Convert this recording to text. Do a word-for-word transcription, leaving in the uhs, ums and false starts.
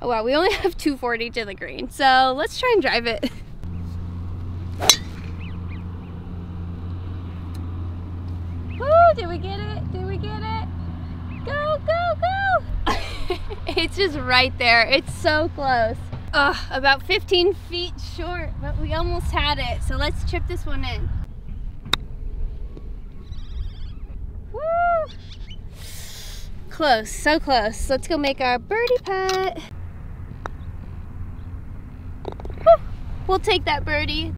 Oh wow, we only have two forty to the green, so let's try and drive it. Woo, did we get it? Did we get it? Go, go, go! It's just right there. It's so close. Ugh, about fifteen feet short, but we almost had it. So let's chip this one in. Woo! Close, so close. Let's go make our birdie putt. Woo! We'll take that birdie.